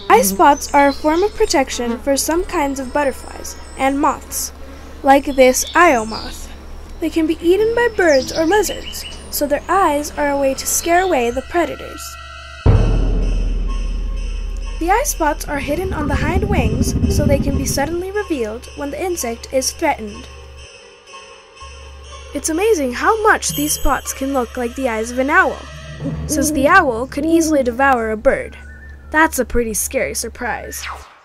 Eye spots are a form of protection for some kinds of butterflies and moths, like this Io moth. They can be eaten by birds or lizards, so their eyes are a way to scare away the predators. The eye spots are hidden on the hind wings so they can be suddenly revealed when the insect is threatened. It's amazing how much these spots can look like the eyes of an owl, since the owl could easily devour a bird. That's a pretty scary surprise.